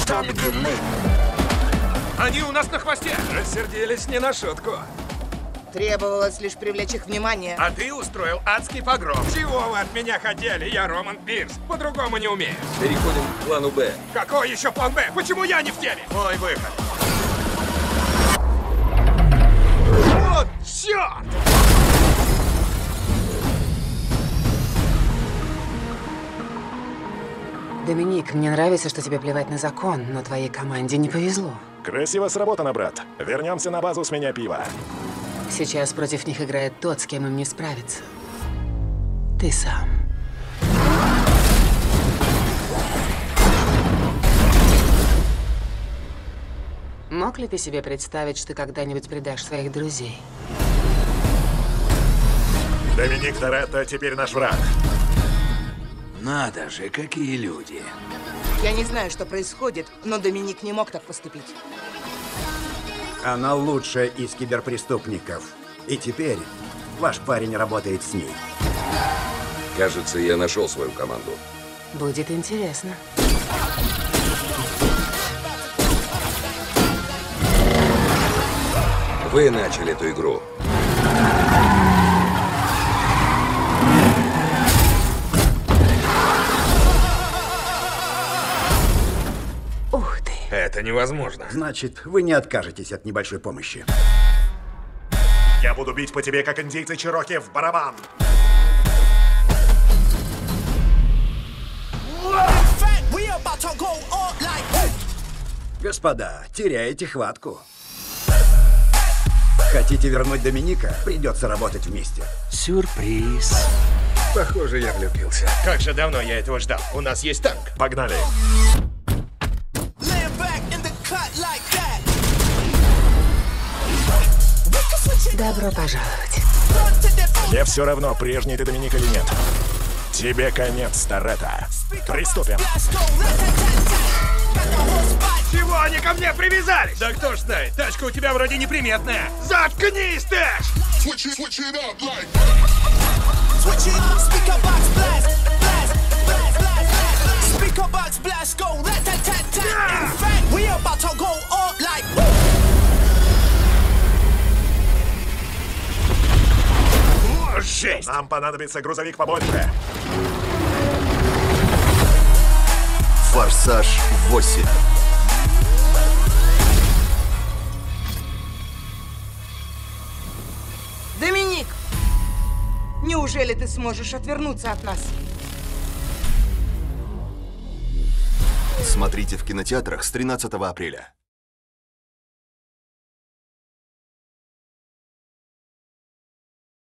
стали длинны. Они у нас на хвосте! Рассердились не на шутку. Требовалось лишь привлечь их внимание. А ты устроил адский погром. Чего вы от меня хотели? Я Роман Пирс. По-другому не умею. Переходим к плану Б. Какой еще план Б? Почему я не в теме? Мой выход. Вот черт! Доминик, мне нравится, что тебе плевать на закон, но твоей команде не повезло. Красиво сработано, брат. Вернемся на базу с меня пива. Сейчас против них играет тот, с кем им не справиться. Ты сам. Мог ли ты себе представить, что ты когда-нибудь предашь своих друзей? Доминик Торетто теперь наш враг. Надо же, какие люди. Я не знаю, что происходит, но Доминик не мог так поступить. Она лучшая из киберпреступников. И теперь ваш парень работает с ней. Кажется, я нашел свою команду. Будет интересно. Вы начали эту игру. Ух ты. Это невозможно. Значит, вы не откажетесь от небольшой помощи. Я буду бить по тебе, как индейцы Чероки, в барабан. Господа, теряете хватку. Хотите вернуть Доминика? Придется работать вместе. Сюрприз. Похоже, я влюбился. Как же давно я этого ждал. У нас есть танк. Погнали. Добро пожаловать. Мне все равно, прежний ты Доминик или нет. Тебе конец, Торетто. Приступим. Чего они ко мне привязались? Да кто ж знает, тачка у тебя вроде неприметная. Заткнись, Тэш! О, жесть! Нам понадобится грузовик побольше. Форсаж 8. Доминик! Неужели ты сможешь отвернуться от нас? Смотрите в кинотеатрах с 13 апреля.